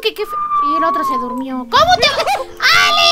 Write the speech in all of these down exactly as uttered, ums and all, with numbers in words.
que qué fe... Y el otro se durmió. ¿Cómo te...? ¡Ale!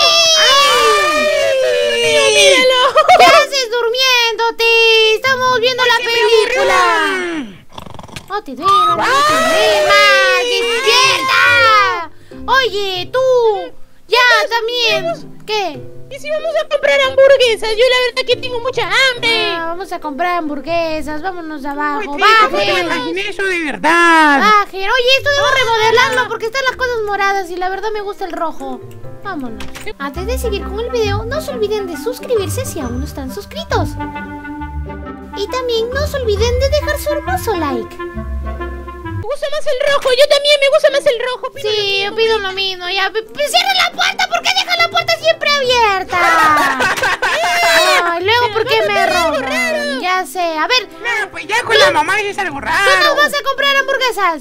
¡Míralo! ¿Qué haces durmiéndote? Estamos viendo la película. No te duermas, no te duermas. ¡Despierta! Oye, tú. Ya, también. ¿Qué? ¿Y si vamos a comprar hamburguesas? Yo la verdad que tengo mucha hambre. Ah, vamos a comprar hamburguesas. Vámonos abajo. Oye, ¿cómo te Bajen. imaginé eso de verdad? Bajen. Oye, esto debo remodelarlo porque están las cosas moradas y la verdad me gusta el rojo. Vámonos. Antes de seguir con el video, no se olviden de suscribirse si aún no están suscritos. Y también no se olviden de dejar su hermoso like. Me gusta más el rojo, yo también me gusta más el rojo. Pido Sí, yo pido lo mismo. Ya, cierren la puerta. ¿Por qué dejan la puerta siempre abierta? Ay, luego, ¿por qué me roban? Ya sé. A ver, No, pues ya con la mamá es algo ¿tú raro. nos vas a comprar hamburguesas?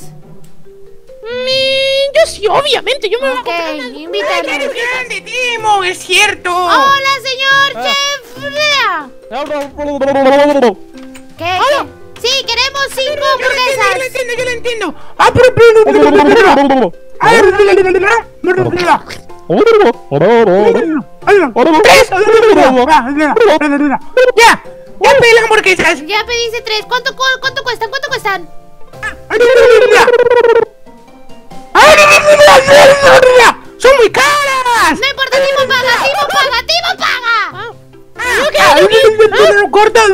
Mm, yo sí, obviamente, yo me voy a Ok, comprar unas ¡Ay, ya invítame. eres grande, Timo! ¡Es cierto! Hola, señor chef. ¿Qué? ¿Qué? Sí, queremos cinco Yo lo entiendo, yo lo hamburguesas. entiendo, yo lo entiendo. ¡Ah, pero, pero, pero, pero, pero, ¡Ya! ¡Ya pedí las hamburguesas! Ya pediste tres. ¿Cuánto, cu- cuánto cuestan? ¿Cuánto cuestan? ¡Son muy caras! No importa, Timo paga, Timo paga, Timo paga. ¡Corta!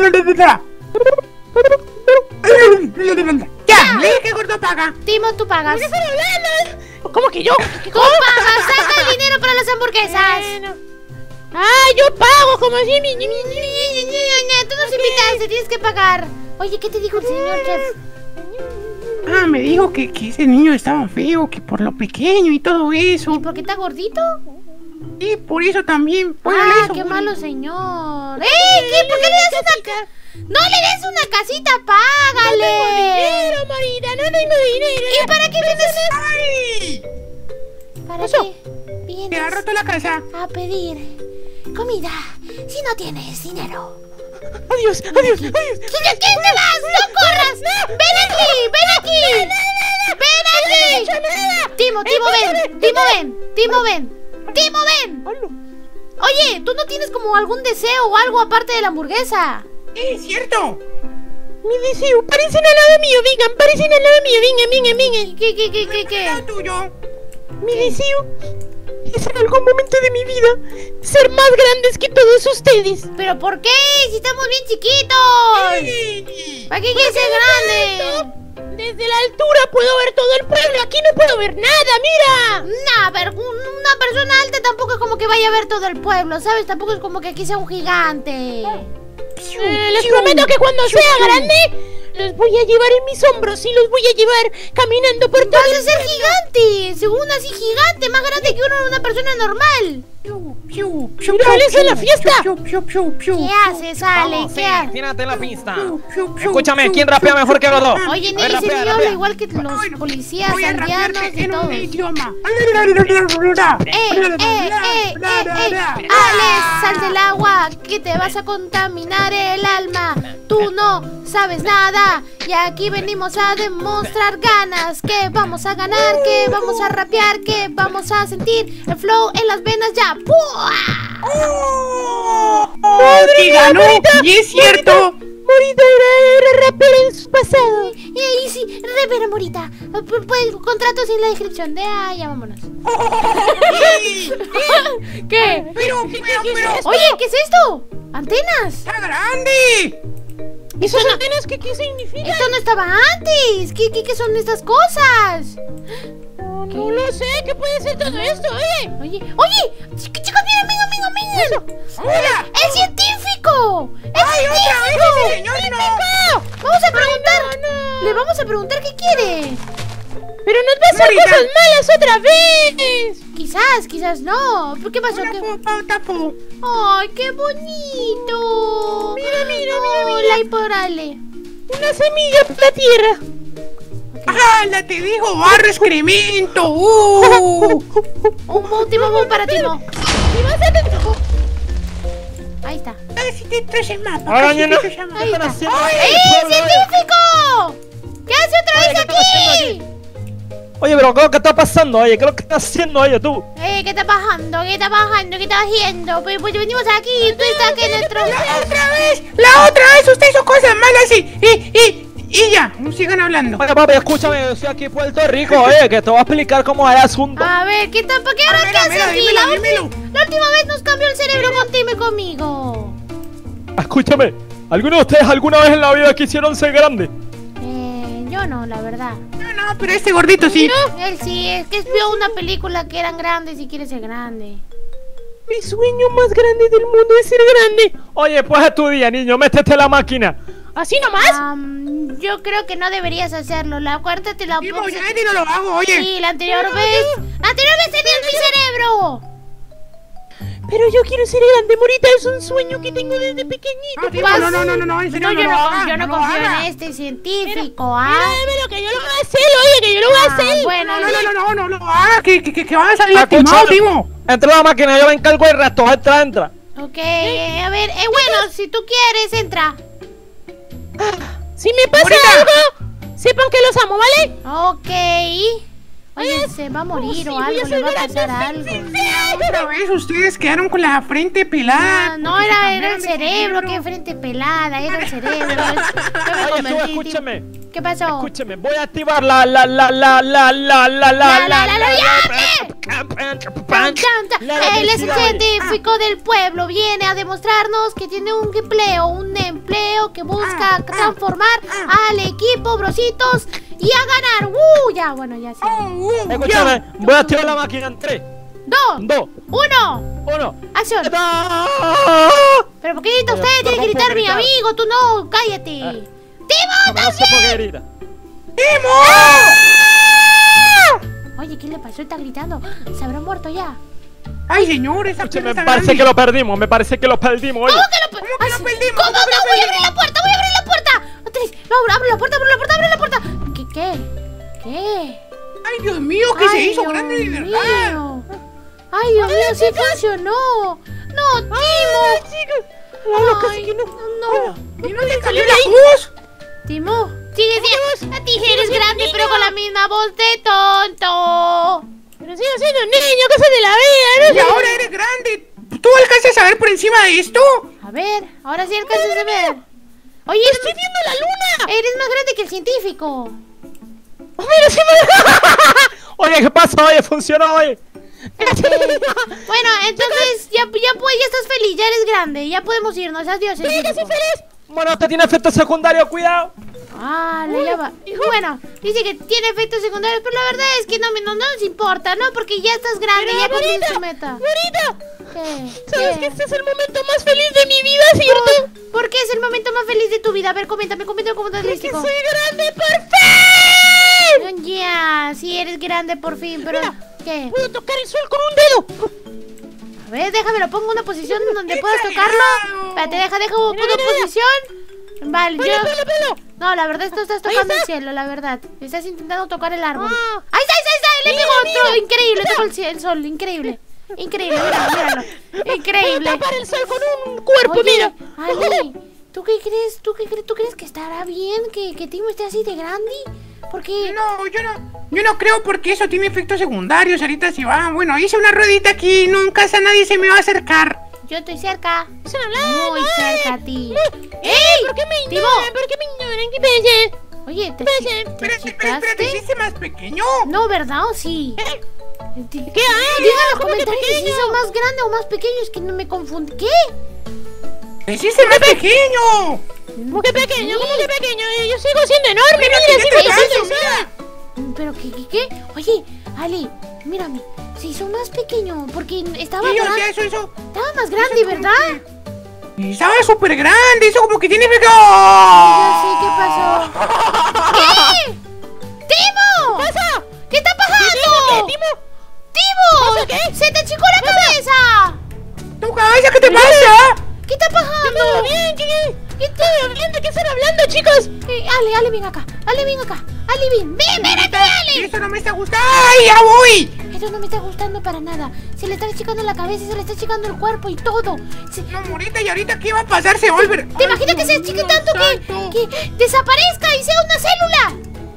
¡Ya! ¡Dile que gordo paga! Timo, tú pagas. ¿Cómo que yo? ¿Qué Tú pagas, saca el dinero para las hamburguesas. Bueno. Ah, yo pago como así. mi- mi- mi- mi- Tú nos invitaste, tienes que pagar. Oye, ¿qué te dijo el señor chef? Ah, me dijo que, que ese niño estaba feo, que por lo pequeño y todo eso. ¿Y por qué está gordito? Y por eso también. pues, le Ah, hizo qué bullying. malo señor. ¡Ey! ¿Qué? ¿Por qué le das una ca... No le des una casita, págale. Dinero, Marita, no tengo dinero. ¿Y para qué vienes? ¡Ay! ¿Para Eso. qué Te ha vienes roto la casa. a pedir comida si no tienes dinero? Adiós, adiós, adiós. ¿Qué, qué te vas? ¡No corras! ¡Ven aquí! ¡Ven aquí! ¡Ven aquí! Timo, Timo, ven. Timo, ven. Timo, ven. Timo, ven. Oye, ¿tú no tienes como algún deseo o algo aparte de la hamburguesa? ¡Es cierto! Mi deseo, parecen al lado mío, vengan, parecen al lado mío, vengan, vengan, vengan. ¿Qué, qué, qué, qué, qué? Lo tuyo. Mi deseo es en algún momento de mi vida ser más grandes que todos ustedes. ¿Pero por qué? Si estamos bien chiquitos. Sí. ¿Para qué quieres ser grande? Desde la altura puedo ver todo el pueblo, aquí no puedo ver nada, mira. Nah, pero un- una persona alta tampoco es como que vaya a ver todo el pueblo, ¿sabes? Tampoco es como que aquí sea un gigante. Eh, les prometo que cuando sea grande los voy a llevar en mis hombros y los voy a llevar caminando por todo Vas a el ser pueblo. gigante, según así gigante, más grande que uno, una persona normal. Piu, piu, piu, Mira, piu, esa es la piu, fiesta. piu, piu, piu, piu, ¿Qué piu, haces, Ale? Vamos, ¿Qué sí, haces? tírate en la pista. piu, piu, piu, Escúchame, piu, ¿quién piu, rapea piu, mejor que los dos? Oye, A ver, Nelly, ese rapea, niño rapea. habla igual que los Bueno, policías voy a aldeanos rapearte y en un todos. idioma. ¡Eh, eh, eh, eh, eh! ¡Ale, sal del agua! Que te vas a contaminar el alma. Tú no sabes nada. Y aquí venimos a demostrar ganas. Que vamos a ganar, que vamos a rapear, que vamos a sentir el flow en las venas ya. ¡Pua! ¡Madre mía, ganó! ¡Y es cierto! Morita era, era rapera en su pasado. Y ahí sí, revera Morita. Pu- Pues contratos en la descripción de... Ah, ya vámonos. ¡Sí! ¿Qué? Pero, pero, pero... Oye, ¿qué es esto? ¡Antenas! ¡Está grande! ¿Y esas antenas qué, qué significan? Esto no estaba antes. ¿Qué, qué, qué son estas cosas? No, no lo sé, ¿qué puede ser todo esto, oye? Oye, oye, chicos, chicos, miren, miren, miren, miren. ¡Hola! ¡Es científico! ¡Es ¡Ay, otra vez científico! ese señor! ¡No! Vamos a preguntar. no, no. Le vamos a preguntar qué quiere. Pero nos va a hacer Morita. cosas malas otra vez. Quizás, quizás no. ¿Por qué pasó? Hola, ¿Qué? po, po, tapo. ¡Ay, qué bonito! Mira, mira, mira, Hola, y por Ale. Una semilla para la tierra. ¡Hala, te digo! ¡Barro excremento! ¡Uh! Un último boom para Timo. Y vas a tener... Ahí está. Casi te traes el mapa. Ahora, casi te ñana. traes el mapa. Ahí está. haciendo ahí? ¡Eh, científico! ¿Qué hace otra Oye, vez ¿qué estás haciendo aquí? Oye, pero ¿qué, qué está pasando? Oye, ¿qué es lo que estás haciendo, oye, tú? Eh, ¿qué está pasando? ¿Qué está pasando? ¿Qué está haciendo? Pues, pues venimos aquí y tú estás aquí en nuestro... La otra vez, la otra vez usted hizo cosas malas y, y, y, y ya, no sigan hablando. Oye, papi, escúchame, yo estoy aquí en Puerto Rico, oye, que te voy a explicar cómo es el asunto. A ver, ¿qué tal? ¿Para qué A ahora ver, qué a haces ver, aquí? dímelo, La, dímelo. ulti- la última vez nos cambió el cerebro contigo y conmigo. Escúchame, ¿alguno de ustedes alguna vez en la vida quisieron ser grandes? Eh, yo no, la verdad. No, no, pero este gordito sí. Él sí, es que vio una película que eran grandes y quiere ser grande. Mi sueño más grande del mundo es ser grande. Oye, pues es tu día, niño, métete la máquina. ¿Así nomás? Am, yo creo que no deberías hacerlo. La cuarta te la Timo, puse- ya ni no lo hago, oye. Sí, la anterior vez. La anterior vez tenías mi cerebro. Pero yo quiero ser grande, Morita. Es un sueño que tengo desde pequeñito. No, Timo, no, no, no, no, no, en serio, No, no, yo lo no, haga, yo no lo confío haga. en este científico, Mira, ¿ah? pero que yo lo voy a hacer, oye, que yo lo voy a Ah, hacer. bueno, No, no, no, no, no, no lo haga, que, que, que, que va a salir Escúchame. lastimado, Timo. Entra a la máquina, yo me encargo del resto, entra, entra. Ok, a ver, eh, bueno, si tú quieres, entra. Si me pasa Morita. algo, sepan que los amo, ¿vale? Ok. Oye, se va a morir sí, o voy a algo, le ser va a grande, pasar sí, algo. sí, sí. Otra vez ustedes quedaron con la frente pelada. Ah, no, porque se era, era cambiaron el de cerebro, qué frente pelada, era el cerebro. Yo me Oye, tú, convertí, escúchame. ¿Qué pasó? Escúchame, voy a activar la la la la la la la la La, la, la, la, la Tan, tan, tan. la Él es el electricidad, oye. científico del pueblo. Viene a demostrarnos que tiene un empleo, un empleo que busca transformar al equipo, brositos, y a ganar. ¡Uh! Ya, bueno, ya sí. Oh, uh, Escúchame, ya. voy a activar la máquina en tres, Dos, dos, uno, uno. acción. Pero ¿por qué grita Oye, usted? Tiene que pero no gritar puedo mi gritar. amigo, tú no, cállate. ¡Timo, No sé por qué grita. ¡Timo! Oye, ¿qué le pasó? Está gritando. ¿Se habrá muerto ya? Ay, señor, esa Escúchame, pierna me está parece grande. que lo perdimos, me parece que lo perdimos, oye. ¿Cómo que lo, ¿Cómo que lo sí. perdimos? ¿Cómo ¿Cómo que no? lo Voy a abrir perdimos? la puerta, voy a abrir la puerta. Otra vez. No, abre la puerta, abre la puerta, abre la puerta. ¿Qué, qué? ¿Qué? Ay, Dios mío, que se Ay, hizo Dios grande de verdad. mío. Ay, Dios mío, sí funcionó. No, Timo. Claro, casi Ay, que no. no. ¿Y no le salió la voz? Timo, sigue siendo. A ti eres grande, pero con la misma voz de tonto. Pero sigo siendo un niño, cosas de la vida, Y ¿no? ahora eres grande. ¿Tú alcanzas a ver por encima de esto? A ver, ahora sí alcanzas a ver. Oye, eres, ¡Estoy viendo la luna! eres más grande que el científico. ¡Mira, sí me... Oye, ¿qué pasa? Oye, funcionó, oye. Bueno, entonces ya, ya, pues, ya estás feliz, ya eres grande, ya podemos irnos. Adiós, ¡Sí, que soy científico. feliz! Bueno, este tiene efecto secundario, cuidado. Ah, le llama. Bueno, dice que tiene efectos secundarios, pero la verdad es que no, me- no, no nos importa, ¿no? Porque ya estás grande, ya cumpliste tu meta. ¡Morita! ¿Qué? ¿Sabes ¿Qué? que este es el momento más feliz de mi vida, cierto? ¿Por qué es el momento más feliz de tu vida? A ver, coméntame, coméntame cómo estás ¡Que listo. soy grande por fin! Ya, sí eres grande por fin, pero Mira. ¿qué? ¡Puedo tocar el sol con un dedo! A ver, déjame, lo pongo en una posición donde puedas exagerado! tocarlo. Espérate, deja, deja, pongo Mira, mira, mira. posición. Vale, ¡Pelo, yo... pelo, pelo! No, la verdad, tú estás Ahí tocando el está. cielo, la verdad. Estás intentando tocar el árbol. Ah. ¡Ahí está, ahí está, ahí está! ¡Le Mira, pegó otro! mira. Increíble, tocó el, cielo, el sol, increíble. Increíble, míralo, míralo. Increíble. ¡Puedo tapar el sol con un cuerpo, Oye, mira! Ale, ¿tú qué crees? ¿Tú qué crees? ¿Tú crees que estará bien que, que Timo esté así de grande? Porque... No, yo no, yo no creo porque eso tiene efectos secundarios. Ahorita si va, bueno, hice una ruedita aquí, nunca a nadie se me va a acercar. Yo estoy cerca. ¡Están hablando! Muy cerca a ti. ¡Ey! ¡Ey! ¿Por qué me Timo. ignoran? ¿Por qué me ignoran? ¿Qué pasa? Oye, ¿te, Espérate, te Espérate, espérate, espérate, ¿se achicaste? hice más pequeño? No, ¿verdad o sí? ¿Qué? Di- ¿Qué hay? Digan en los ¿Cómo que comentarios si se pequeño? hizo más grande o más pequeño, es que no me confundí. ¿Qué? ¡Se hice más pequeño! ¿Cómo que pequeño? ¿Cómo que pequeño? Yo sigo siendo enorme, Mira, mira, que sí ya me te estoy canso, haciendo. ¿Pero qué, qué, qué? Oye, Ali, mírame. Se hizo más pequeño porque estaba, Sí, o gran- sea, eso, eso. estaba más grande, ¿verdad? Y estaba súper grande, eso como que tiene efecto. Ya sé, ¿qué pasó? ¿Qué? ¡Timo! ¿Qué pasa? ¿Qué está ¿Qué, pasando? Timo? ¡Timo! ¿Pasa qué? ¡Se te achicó la cabeza! ¡Tu cabeza, qué te pasa! ¿Qué está ¿Todo pasando? bien? ¿Qué, qué? ¿Qué todo bien? ¿De qué están hablando, chicos? Eh, Ale, Ale, ven acá. Ale, ven acá. Ale, ven. ¡Ven, ven aquí, Ale! Eso no me está gustando. ¡Ay, ya voy! Eso no me está gustando para nada. Se le está achicando la cabeza, se le está achicando el cuerpo y todo. Se- No, Morita, ¿y ahorita qué va a pasar? Se va a volver. ¿Te imaginas que se achique tanto que, que desaparezca y sea una célula? Y ¡pum!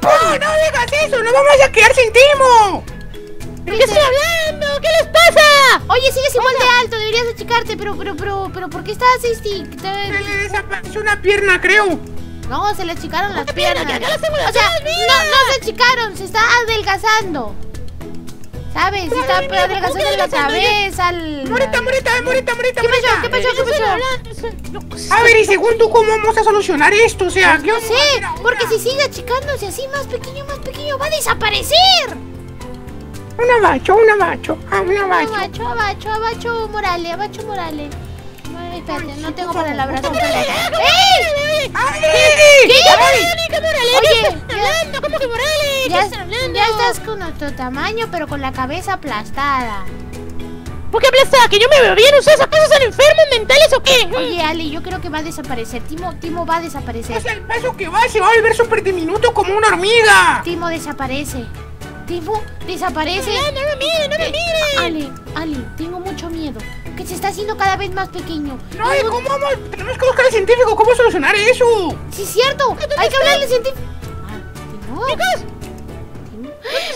no digas eso! ¡No vamos a quedar sin Timo! ¿De qué estoy hablando? ¿Qué les pasa? Oye, sigues igual de alto, deberías achicarte, pero, pero, pero, pero, ¿por qué estás así? Se le desapareció una pierna, creo. No, se le achicaron las pierna, piernas. que acá las tengo las O sea, dos, mira. no, no se achicaron, se está adelgazando. ¿Sabes? Se está Madre mía, adelgazando ¿cómo que la adelgazando? cabeza. el- Morita, morita, morita, morita, ¿Qué pasó? morita. ¿Qué pasó? ¿De ¿Qué qué están pasó? hablando? No, pues, A ver, y según tú, ¿cómo vamos a solucionar esto? O sea, ¿qué No vamos a hacer sé, ahora? porque si sigue achicándose así más pequeño, más pequeño, va a desaparecer. Un abacho, un abacho, ah, un abacho. Abacho, abacho, abacho, Morales, abacho, Morales. Ay, espérate, no tengo por para el favor, abrazo. por favor. ¡Ey! ¡Ay! ¿Qué? ¿Qué Morales? Oye, ¿Qué están hablando? ¿Cómo que Morales? ¿Qué Ya, están hablando? ya estás con nuestro tamaño, pero con la cabeza aplastada. ¿Por qué aplastada? ¿Que yo me veo bien? ¿Ustedes acaso son enfermos mentales o qué? Oye, Ali, yo creo que va a desaparecer. Timo, Timo va a desaparecer. O sea, el paso que va se va a volver súper diminuto como una hormiga. Timo desaparece. Timo desaparece. No, no me miren, no me miren. Ali, Ali, tengo mucho miedo. Que se está haciendo cada vez más pequeño. No, ¿y cómo vamos? Tenemos que buscar al científico, ¿cómo solucionar eso? Sí, es cierto. Hay que hablarle al científico. Ah, Timo. Chicos, Timo.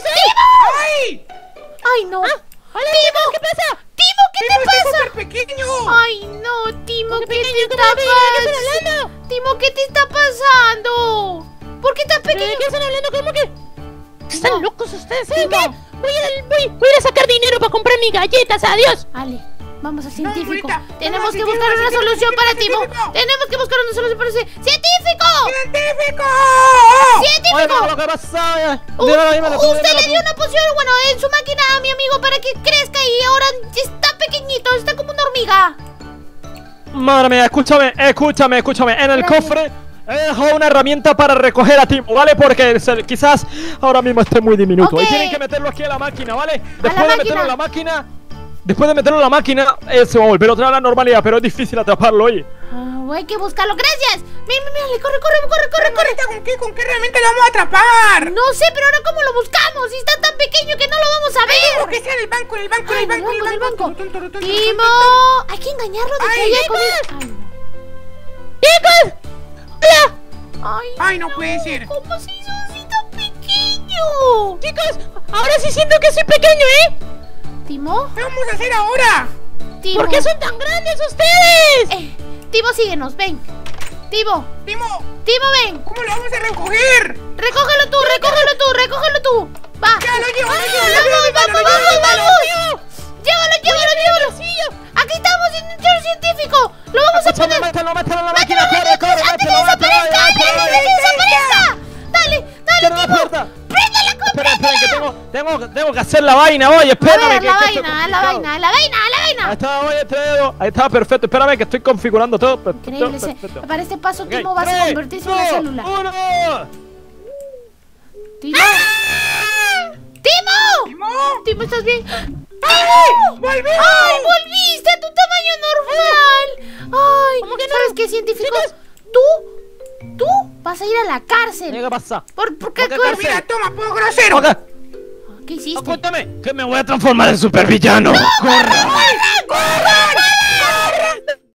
¡Ay! Ay, no. hola, Timo, ¿qué pasa? Timo, ¿qué Timo, te está pasa? súper pequeño. Ay, no, Timo, ¿qué te pequeño, está ¿cómo que? ¿De qué están pasando? hablando? Timo, ¿qué te está pasando? ¿Por qué tan ¿Pero pequeño? ¿De qué están hablando? ¿Cómo que? ¿Están No. locos ustedes? ¿Saben No. qué? Voy a, ir al- voy, voy a ir a sacar dinero para comprar mis galletas. ¡Adiós! Ale, vamos al científico. ahorita. Tenemos Vamos, que buscar científico, una científico, solución para Timo. científico. Tenemos que buscar una solución para ese científico. ¡Científico! Científico. Oiga, lo que pasa. U- Dímelo, dímelo tú, usted dímelo le tú. dio una poción, bueno, en su máquina a mi amigo para que crezca y ahora está pequeñito, está como una hormiga. Madre mía, escúchame, escúchame, escúchame. En el Espérate. cofre he dejado una herramienta para recoger a Timo, ¿vale? Porque se- quizás ahora mismo esté muy diminuto. Ok. Y tienen que meterlo aquí a la máquina, ¿vale? Después de máquina. meterlo en la máquina, después de meterlo en la máquina, eh, se va a volver otra vez a la normalidad, pero es difícil atraparlo, oye. Ah, hay que buscarlo. Gracias. Mira, mira, mira, corre, corre, corre, corre, corre. Ahorita, ¿con qué? ¿Con qué realmente lo vamos a atrapar? No sé, pero ahora cómo lo buscamos. Si está tan pequeño que no lo vamos a O ver. que sea en el banco, en el banco, en Ay, el banco, en el del banco. banco. Tun, tun, tun, tun, Timo, tun, tun. hay que engañarlo de que Ay, haya con él. Timo. Ay, no. ¡Chicos! ¡Hola! Ay, Ay, no puede ser. ¿Cómo se hizo así tan pequeño? Chicos, ahora sí siento que soy pequeño, ¿eh? Timo, ¿Qué vamos a hacer ahora? Timo. ¿Por qué son tan grandes ustedes? Eh, Timo, síguenos, ven. Timo, Timo, Timo, ven. ¿cómo lo vamos a recoger? Recógelo tú, recógelo tú, recógelo tú. Va. Ya lo llevo, lo Ay, llevo, lo vamos, llevo, vamos, lo llevo, vamos, lo llevo. vamos. Llévalo, llévalo, llévalo. Aquí estamos en un chorro científico. Lo vamos a Escúchame, poner. mételo, mételo en la ¡Mételo, máquina, corre, mételo, corre, antes que mételo, desaparezca! mételo, ¡Antes mételo, que desaparezca! Dale, dale, Cierra la Timo. puerta. ¡Préndela, Espera, espera, que compréndela! tengo, tengo, tengo que hacer la vaina, oye, A espérame. ver, que- la que esto es vaina, la complicado. vaina, la vaina, la Ahí vaina. está, oye, este dedo. Ahí está, perfecto. Espérame que estoy configurando todo. Perfecto, Increíble, se- perfecto. para este paso Ok, Timo va a tres, convertirse en una dos, célula. uno. ¡Timo! ¡Ah! ¡Timo! Timo, ¡Timo, estás bien! ¡ay! ¡Volví! ¡Ay, volviste a tu tamaño normal! ¡Ay! ¿Cómo que no? ¿Sabes qué, científico? Tú, tú vas a ir a la cárcel. ¿Qué pasa? ¿Por, por qué? ¿Por qué ¿Qué, cárcel? Mira, toma, puedo grosero. Ok, ¿Qué hiciste? cuéntame que me voy a transformar en supervillano. ¡Corre! ¡Corre!